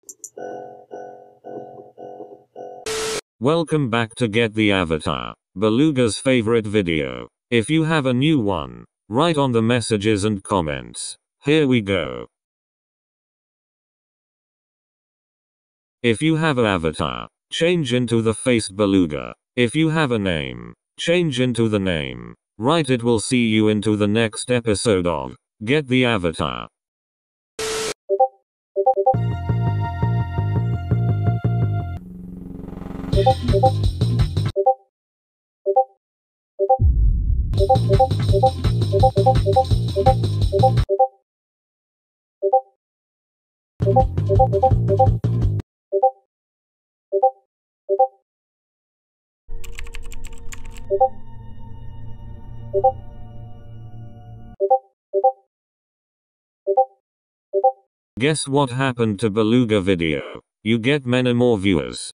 Welcome back to Get the Avatar, Beluga's favorite video. If you have a new one, write on the messages and comments. Here we go. If you have an avatar, change into the face Beluga. If you have a name, change into the name. Right, it will see you into the next episode of Get the Avatar. Guess what happened to Beluga video? You get many more viewers.